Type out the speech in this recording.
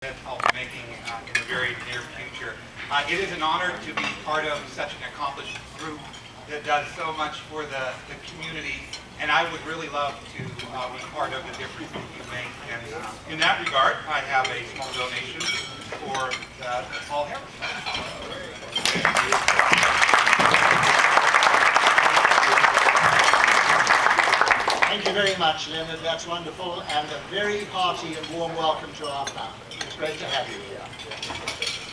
I'll be making in the very near future. It is an honor to be part of such an accomplished group that does so much for the community, and I would really love to be part of the difference that you make. And in that regard, I have a small donation for Paul Harris. Thank you very much, Leonard. That's wonderful, and a very hearty and warm welcome to our family. It's great to have you here.